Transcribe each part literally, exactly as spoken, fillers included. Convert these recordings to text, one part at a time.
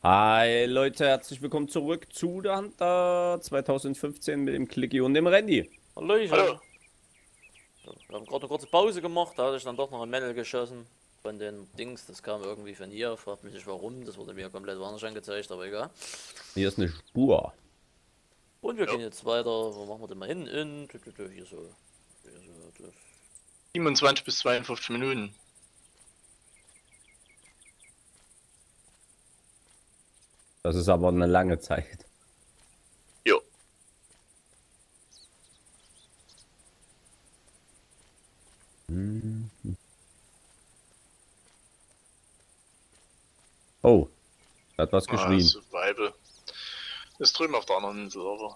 Hi Leute, herzlich willkommen zurück zu der Hunter zwanzig fünfzehn mit dem Clicky und dem Randy. Hallöchen. Hallo. So, wir haben gerade eine kurze Pause gemacht, da hatte ich dann doch noch ein Männel geschossen von den Dings, das kam irgendwie von hier, fragt mich nicht warum, das wurde mir komplett woanders angezeigt, aber egal. Hier ist eine Spur. Und wir Ja. gehen jetzt weiter, wo machen wir denn mal hin? In, tü, tü, tü, hier so. Hier so das. siebenundzwanzig bis zweiundfünfzig Minuten. Das ist aber eine lange Zeit. Jo. Mhm. Oh, da hat was Ah, geschrien. Survival. Das ist drüben auf der anderen Insel, aber.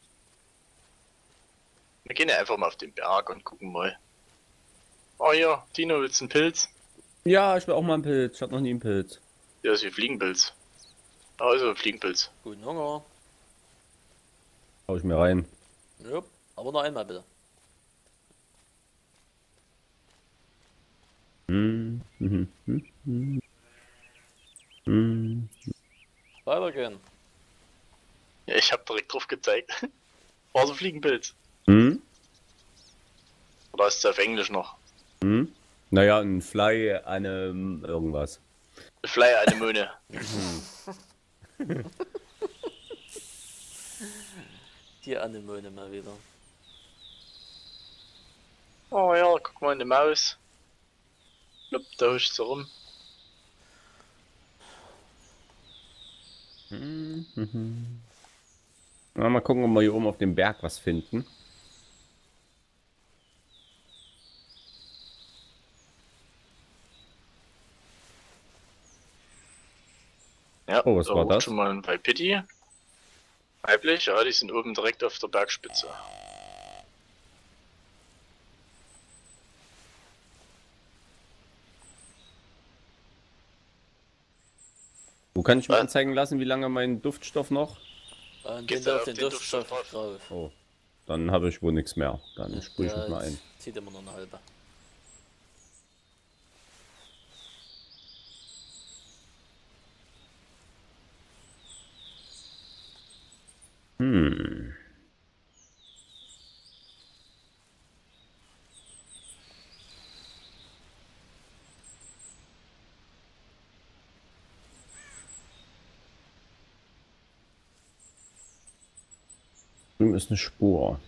Wir gehen ja einfach mal auf den Berg und gucken mal. Oh ja, Dino, willst du einen Pilz? Ja, ich will auch mal einen Pilz. Ich hatte noch nie einen Pilz. Ja, ist wie Fliegenpilz. Ah, ist ein Fliegenpilz. Guten Hunger. Hau ich mir rein. Ja, aber noch einmal bitte. Mhm. Mhm. Mhm. Mhm. Weitergehen. Ja, ich hab direkt drauf gezeigt. War so ein Fliegenpilz. Mhm. Oder ist es auf Englisch noch? Mhm. Naja, ein Fly, eine ähm, irgendwas. Fly Anemone. Die Anemone mal wieder. Oh ja, guck mal, eine Maus. Lupp, da huscht sie rum. Mhm. Na, mal gucken, ob wir hier oben auf dem Berg was finden. Ja, Oh, was da war ruft das? schon mal ein Waipiti. Weiblich, ja, die sind oben direkt auf der Bergspitze. Wo kann ich mir Was? anzeigen lassen, wie lange mein Duftstoff noch? Und Gehst den du auf auf den den Duftstoff Duftstoff drauf. Oh, dann habe ich wohl nichts mehr. Dann sprühe ich Ja, mich mal ein. zieht immer noch eine halbe. Hm. Drüben ist eine Spur.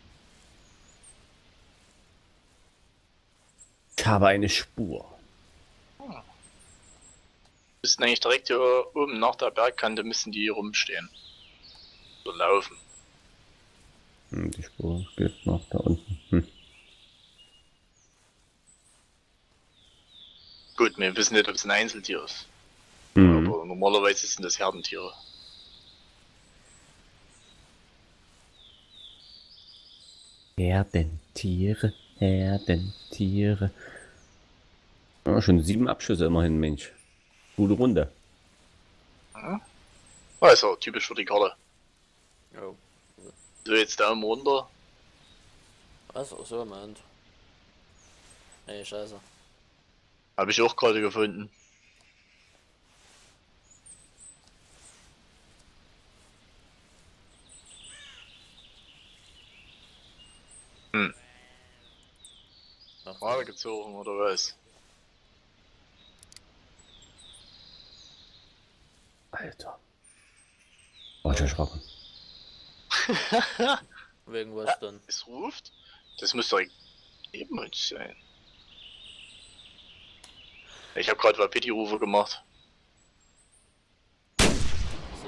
Ich habe eine Spur. Wir müssen eigentlich direkt hier oben nach der Bergkante müssen die hier rumstehen. So laufen. Hm, die Spur geht noch da unten. Hm. Gut, wir wissen nicht, ob es ein Einzeltier ist. Mhm. Aber normalerweise sind das Herdentiere. Herdentiere, Herdentiere. Ja, schon sieben Abschüsse immerhin, Mensch. Gute Runde. Ja. Ah, ist auch typisch für die Karte. Jo. So, jetzt Daumen runter. Also, so im Moment. Ey, scheiße. Habe ich auch gerade gefunden. Hm. Ach, Gerade gezogen oder was? Alter. Oh, ich erschrocken. wegen was denn? Es ruft? Das muss doch ebenfalls sein. Ich habe gerade Wapiti-Rufe gemacht. So.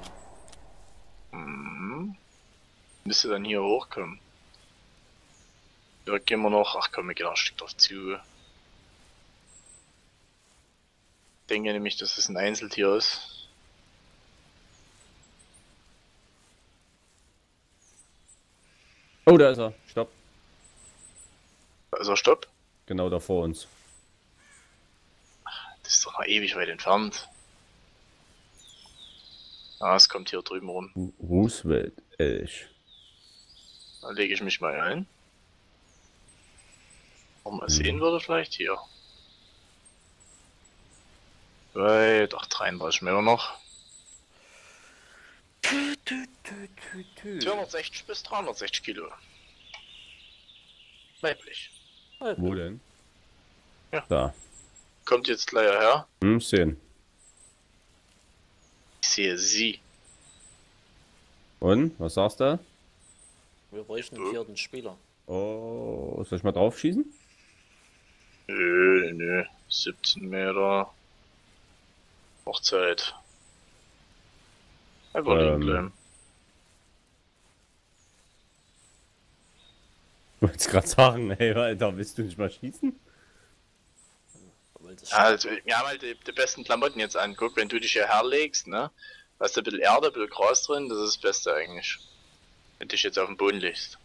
Mhm. Müsste dann hier hochkommen. Da gehen wir noch. Ach komm, wir gehen noch ein Stück drauf zu. Ich denke nämlich, dass es ein Einzeltier ist. Oh, da ist er. Stopp. Also stopp. Genau da vor uns. Das ist doch noch ewig weit entfernt. Ah, es kommt hier drüben rum. Roosevelt Elch. Da lege ich mich mal ein. Ob man Mhm. sehen würde vielleicht hier. Weit, ach dreiunddreißig Meter noch. Tü, tü, tü, tü, tü. zweihundertsechzig bis dreihundertsechzig Kilo. Weiblich. Wo denn? Ja. Da. Kommt jetzt gleich her. Hm, sehen. Ich sehe sie. Und? Was sagst du? Wir bräuchten einen vierten Spieler. Oh, soll ich mal drauf schießen? Nö, nö. siebzehn Meter. Hochzeit. Einfach liegen Ähm. bleiben. Ich wollte gerade sagen, ey, Alter, willst du nicht mal schießen? Weil das Ja, also, wir haben halt die, die besten Klamotten jetzt anguckt. Wenn du dich hierher legst, ne? Hast du ein bisschen Erde, ein bisschen Gras drin, das ist das Beste eigentlich. Wenn du dich jetzt auf den Boden legst.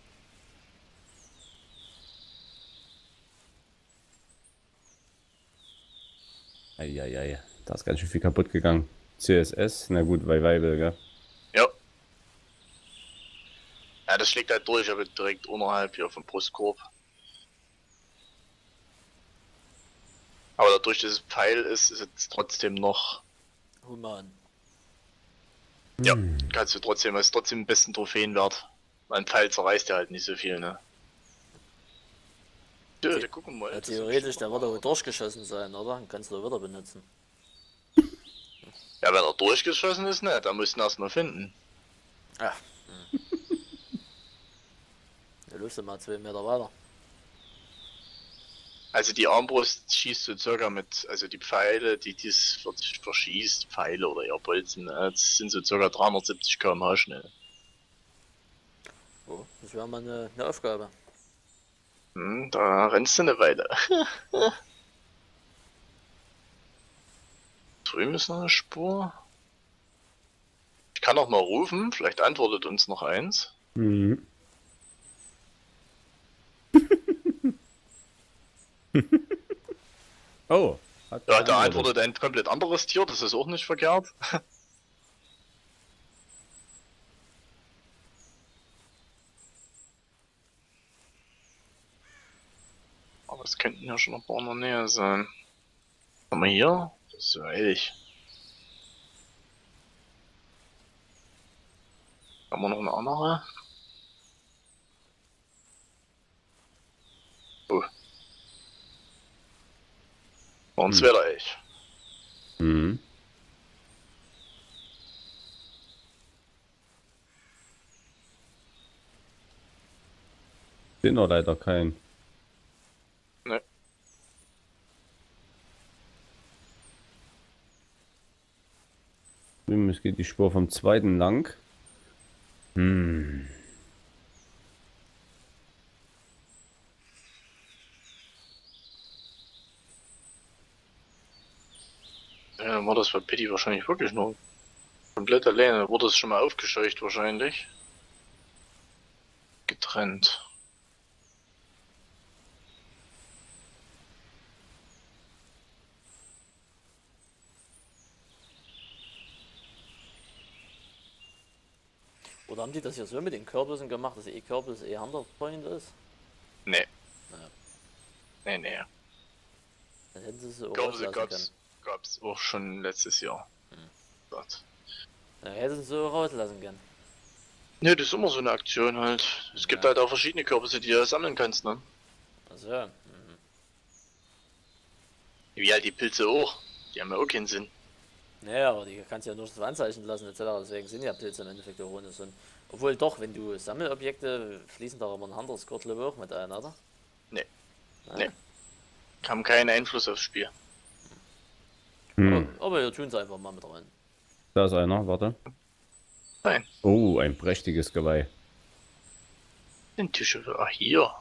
Eieiei, da ist ganz schön viel kaputt gegangen. C S S, na gut, weil Weibel, gell? Ja. Ja, das schlägt halt durch, aber direkt unterhalb hier vom Brustkorb. Aber dadurch, dass es Pfeil ist, ist es trotzdem noch. human. Ja, kannst du trotzdem, ist trotzdem den besten Trophäenwert. Weil ein Pfeil zerreißt ja halt nicht so viel, ne? Ja, The da gucken wir mal. Ja, theoretisch, der wird aber durchgeschossen sein, oder? Dann kannst du wieder benutzen. Ja, wenn er durchgeschossen ist, ne, dann musst du ihn erst mal finden. Ja. Hm. Da läufst du mal zwei Meter weiter. Also die Armbrust schießt so circa mit, also die Pfeile, die dies verschießt, Pfeile oder eher Bolzen, ne, das sind so circa dreihundertsiebzig Kilometer pro Stunde schnell. Oh, das wäre mal eine, eine Aufgabe. Hm, da rennst du eine Weile. Drüben ist noch eine Spur. Ich kann auch mal rufen, vielleicht antwortet uns noch eins. Mhm. Oh. Hat Ja, da geantwortet. antwortet ein komplett anderes Tier, das ist auch nicht verkehrt. Aber es könnten ja schon ein paar in der Nähe sein. Haben wir hier? Das ist ja ehrlich. Haben wir noch eine andere? Oh. War ein Hm. zweiter Elch. Mhm. Bin noch leider kein. Ne. Es geht die Spur vom zweiten lang. Hm. Ja, dann war das bei Pitti wahrscheinlich wirklich nur komplett alleine. Wurde es schon mal aufgescheucht wahrscheinlich. Getrennt. Oder haben die das hier so mit den Kürbissen gemacht, dass eh Kürbis eh Hunterpoint ist? Nee. Ja. Nee, nee. Dann hätten sie es so Ich glaube, rauslassen sie können. gab's, gab's auch schon letztes Jahr. Hm. Gott. Dann hätten sie es so rauslassen können. Ne, das ist immer so eine Aktion halt. Es gibt Ja. halt auch verschiedene Kürbisse, die du sammeln kannst, ne? Also, mhm. Wie halt die Pilze auch. Die haben ja auch keinen Sinn. Naja, aber die kannst du ja nur so anzeichnen lassen et cetera. Deswegen sind ja Pilze im Endeffekt auch ohne Sinn. Obwohl doch, wenn du Sammelobjekte fließen da aber ein Handelsgürtel auch mit ein, oder? Nee. Ja. Nee. Haben keinen Einfluss aufs Spiel. Hm. Aber, aber wir tun es einfach mal mit rein. Da ist einer, warte. Nein. Oh, ein prächtiges Geweih. Den Tisch. Ah, hier.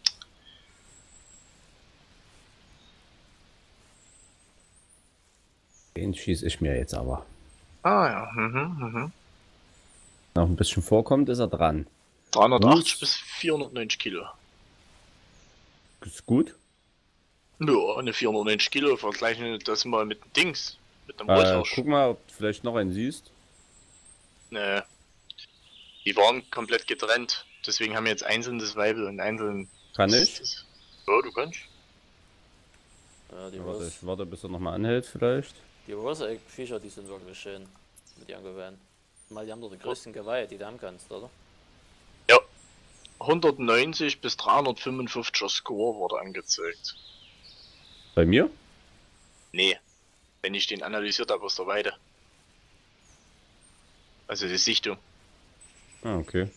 Den schieße ich mir jetzt aber. Ah ja. Mhm, mhm. Noch ein bisschen vorkommt, ist er dran. dreihundertachtzig bis vierhundertneunzig Kilo. Ist gut. Ja, eine vierhundertneunzig Kilo vergleichen wir das mal mit dem Dings. Mit dem Äh, Rothirsch. guck mal, ob du vielleicht noch einen siehst. Nee. Die waren komplett getrennt. Deswegen haben wir jetzt einzelnes Weibel und einzeln. Kann das- ich? das- Ja, du kannst. Ja, die Ja, warte, Rose, ich warte, bis er nochmal anhält vielleicht. die Rose-Viecher, die sind wirklich schön mit ihren Gewehren. Mal, die haben doch die größten Geweihe, die du haben kannst, oder? Ja. hundertneunzig bis dreihundertfünfundfünfziger Score wurde angezeigt. Bei mir? Nee. Wenn ich den analysiert habe aus der Weide. Also die Sichtung. Ah, okay.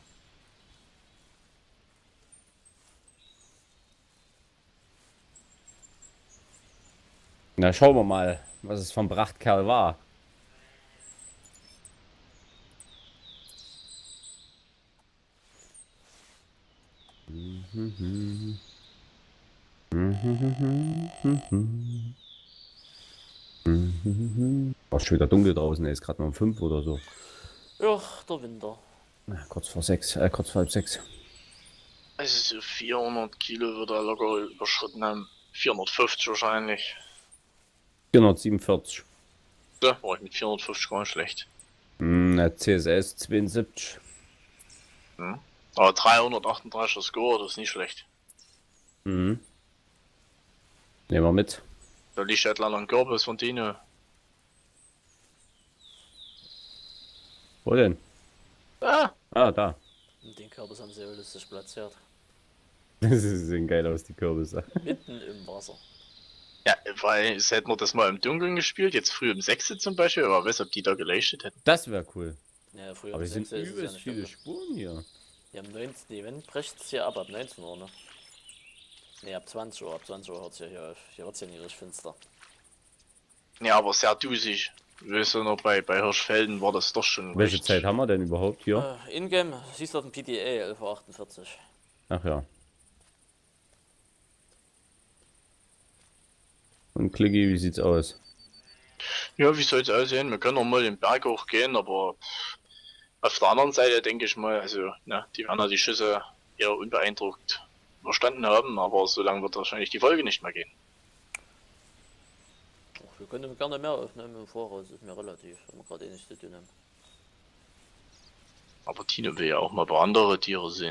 Na, schauen wir mal, was es vom Prachtkerl war. War schon wieder dunkel draußen, er ist gerade noch um fünf oder so. Ja, der Winter. Na, kurz vor sechs, äh, kurz vor halb sechs. Also so vierhundert Kilo wird er locker überschritten haben. vierhundertfünfzig wahrscheinlich. vierhundertsiebenundvierzig. So, war ich mit vierhundertfünfzig gar nicht schlecht. Hm, C S S zweiundsiebzig. Hm. Aber dreihundertachtunddreißiger Score, das ist nicht schlecht. Mhm. Nehmen wir mit. Da liegt halt leider ein Kürbis von Dino. Wo denn? Ah, Ah, da. Und den Kürbis haben sie ja lustig platziert. Das sehen geil aus, die Kürbisse. Mitten im Wasser. ja, weil es hätten wir das mal im Dunkeln gespielt, jetzt früh um sechs zum Beispiel, aber weiß, ob die da geleuchtet hätten. Das wäre cool. Ja, früher Aber um es sind sechs ist es ja übelst nicht viele dunkel. Spuren hier. Ja, am neunzehnten Event bricht es hier ab, ab neunzehn Uhr, ne? Ne, ab zwanzig Uhr, ab zwanzig Uhr hört es ja hier auf. Hier wird es ja nicht richtig finster. Ja, aber sehr dusig. Weißt du noch, bei, bei Hirschfelden war das doch schon. Welche recht- Zeit haben wir denn überhaupt hier? Äh, Ingame, siehst du auf dem P D A, elf Uhr achtundvierzig. Ach ja. Und Clicky, wie sieht's aus? Ja, wie soll es aussehen? Wir können noch mal den Berg hochgehen, aber auf der anderen Seite denke ich mal, also, ne, die werden ja die Schüsse eher unbeeindruckt überstanden haben, aber so lange wird wahrscheinlich die Folge nicht mehr gehen. Wir können gerne mehr aufnehmen im Voraus, ist mir relativ, wenn wir gerade eh nichts zu tun haben. Aber Tino will ja auch mal ein paar andere Tiere sehen.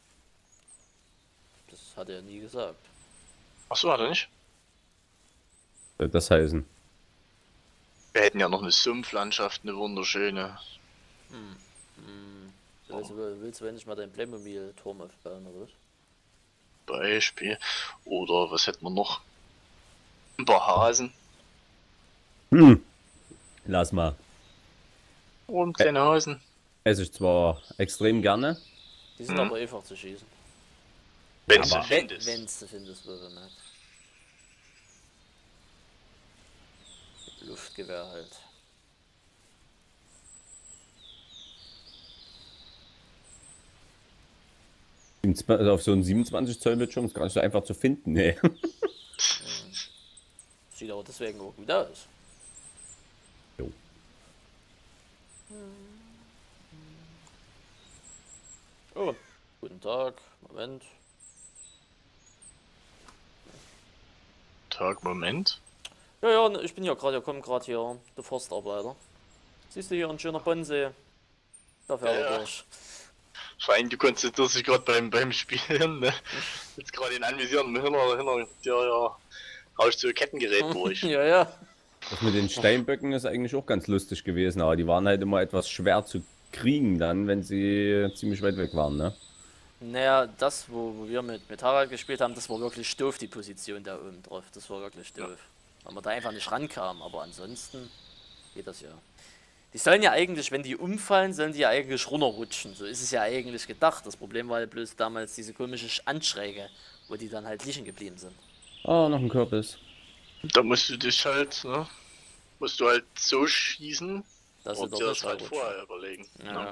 Das hat er nie gesagt. Achso, hat er nicht? Soll das heißen? Wir hätten ja noch eine Sumpflandschaft, eine wunderschöne. Hm. Hm. Willst, du, willst du endlich mal deinen Playmobil-Turm aufbauen, oder was? Beispiel. Oder was hätten wir noch? Ein paar Hasen. Hm. Lass mal. Und kleine Hasen. Esse ich zwar extrem gerne. Die sind Hm. aber einfach zu schießen. Wenn Aber du Wenn findest. wenn's du findest, wo man hat. Luftgewehr halt. Also auf so einem siebenundzwanzig Zoll Bildschirm ist gar nicht so einfach zu finden, nee. Sieht aber deswegen auch gut aus. Jo. Oh, guten Tag. Moment. Tag, Moment. Ja, ja, ne, ich bin ja gerade, hier kommt gerade hier der Forstarbeiter. Siehst du hier ein schöner Bonsee? Da fährt Ja, er ja. durch. Schein, du konzentrierst dich gerade beim, beim Spielen, ne? Jetzt gerade den Anvisieren, hinter, hinter dir, ja, rauscht so ein Kettengerät durch. Ja, ja. Das mit den Steinböcken ist eigentlich auch ganz lustig gewesen, aber die waren halt immer etwas schwer zu kriegen dann, wenn sie ziemlich weit weg waren, ne? Naja, das, wo, wo wir mit, mit Harald gespielt haben, das war wirklich doof, die Position da oben drauf. Das war wirklich doof. Weil man da einfach nicht rankam, aber ansonsten geht das ja. Die sollen ja eigentlich, wenn die umfallen, sollen die ja eigentlich runterrutschen. So ist es ja eigentlich gedacht. Das Problem war ja bloß damals diese komische Anschräge, wo die dann halt liegen geblieben sind. Oh, noch ein Kürbis. Da musst du dich halt, ne? Musst du halt so schießen Das und ist dir doch das halt nicht vorher überlegen. Ja.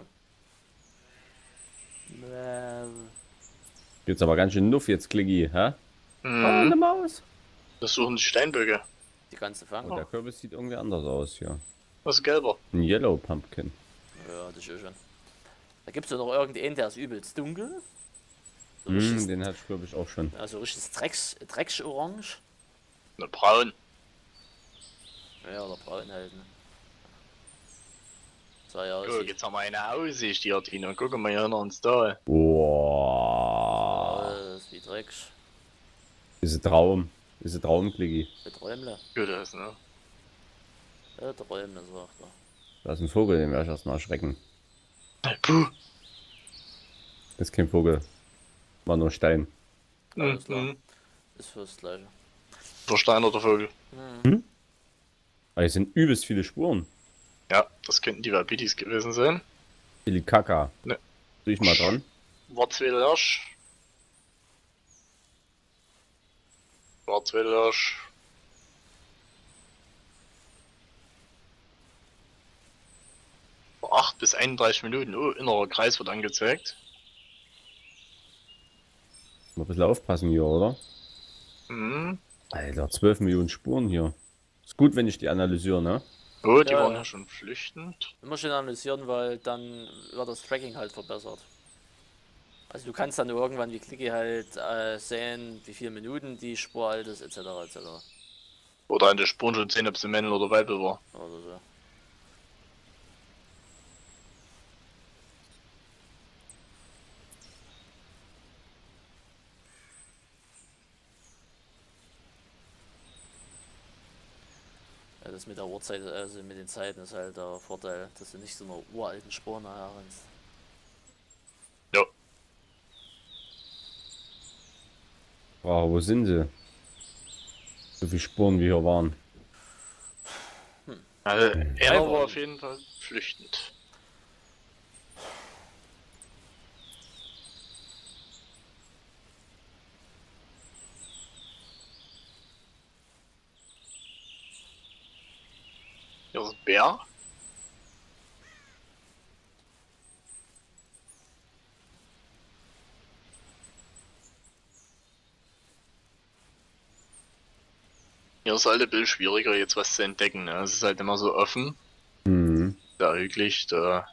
Ne? Ähm, Jetzt aber ganz schön nuff jetzt, Clicky, hä? Oh, Mhm. eine Maus. Das suchen die Steinböcke. die kannst du fangen. Oh, der Kürbis sieht irgendwie anders aus hier. Was ist gelber? Ein Yellow Pumpkin. Ja, das ist schon. Da gibt es ja noch irgendeinen, der ist übelst dunkel. So Hm, richtiges, den hatte ich glaube ich auch schon. also richtiges Drecks, Drecksorange. Eine braun. Ja, oder braun halt, ne? So, ja, Guck, sieht jetzt haben wir eine Aussicht hier, Tino. Guck mal hier hinter uns da. Boah. aus wie Drecks. Ist ein Traum. Ist ein Traum, Clicky. Beträumle. Gut, das, ne? Beträumle, sagt er. Da ist ein Vogel, den werde ich erstmal erschrecken. Puh. Das ist kein Vogel. War nur Stein. Alles klar. Mhm. Ist fürs Gleiche. Versteinerter Vogel. Mhm. Aber hier sind übelst viele Spuren. Ja, das könnten die Wapitis gewesen sein. Ilikaka. Ne. Riech mal dran. Warzwedelhirsch. Warzwedelhirsch. acht bis einunddreißig Minuten. Oh, innerer Kreis wird angezeigt. Mal ein bisschen aufpassen hier, oder? Mhm. Alter, zwölf Millionen Spuren hier. Ist gut, wenn ich die analysiere, ne? Oh, die Ja, waren ja. ja schon flüchtend. Immer schön analysieren, weil dann wird das Tracking halt verbessert. Also du kannst dann irgendwann wie Clicky halt äh, sehen, wie viele Minuten die Spur alt ist, et cetera et cetera. Oder an der Spuren schon sehen, ob sie Männle oder Weibe war. Oder so. Ja, das mit der Uhrzeit, also mit den Zeiten ist halt der Vorteil, dass du nicht so einer uralten Spur nachher rennst. Ja. Wow, wo sind sie? So viele Spuren wie hier waren. Also, er Einfach war nicht. auf jeden Fall flüchtend. Hier ist ein Bär. Hier ist halt ein bisschen schwieriger jetzt was zu entdecken. Ne? Es ist halt immer so offen. Mhm. Da wirklich, da.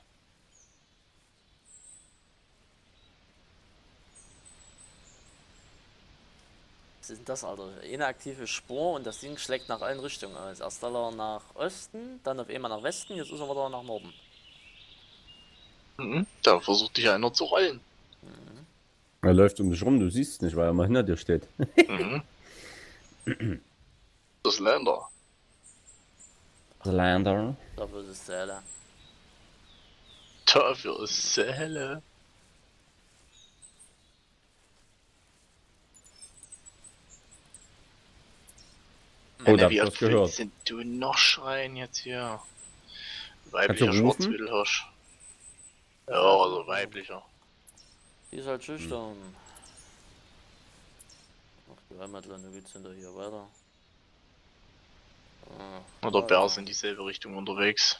Was ist denn das, Alter? Eine aktive Spur und das Ding schlägt nach allen Richtungen aus. Erst soll er nach Osten, dann auf einmal nach Westen, jetzt ist er wieder nach Norden. Mhm. Da versucht dich einer zu rollen. Er läuft um dich rum, du siehst es nicht, weil er mal hinter dir steht. Mhm. Das Länder. Lander. Dafür ist es Zähle. Dafür ist Säle. Oh, da hab wie ich was gehört. sind du noch schreien jetzt hier? Kannst Weiblicher du rufen? Schwarzwittelhirsch. Ja, also weiblicher. Die ist halt schüchtern. Ach, die Heimatländer geht's hinter hier weiter. Ah, Oder da Bär ist sind in dieselbe Richtung unterwegs.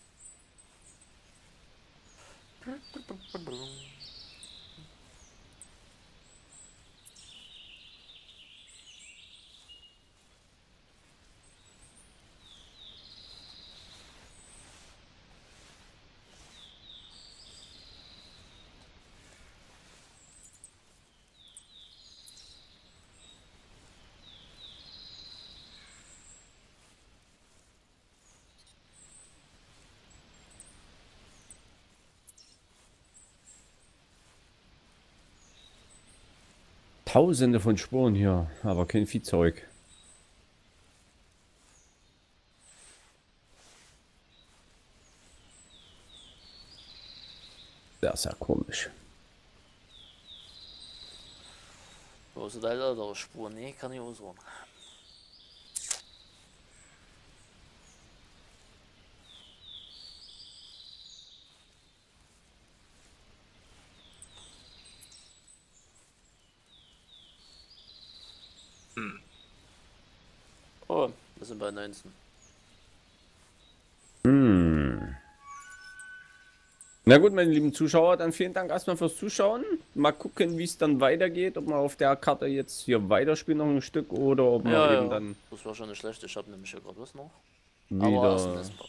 er. Tausende von Spuren hier, aber kein Viehzeug. Sehr, sehr komisch. Wo ist da der Spur? Nee, kann ich auch sagen. Hm. Oh, wir sind bei neunzehn. Hm. Na gut, meine lieben Zuschauer, dann vielen Dank erstmal fürs Zuschauen. Mal gucken, wie es dann weitergeht, ob wir auf der Karte jetzt hier weiterspielen noch ein Stück oder ob wir Ja, eben ja. dann Das war schon nicht schlecht. Ich habe nämlich hier gerade was noch. Aber erst wieder ein bisschen Part.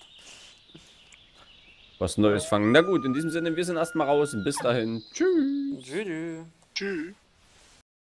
was Neues fangen. Na gut, in diesem Sinne, wir sind erstmal raus. Bis dahin. Tschüss. Tschüss. Tschüss.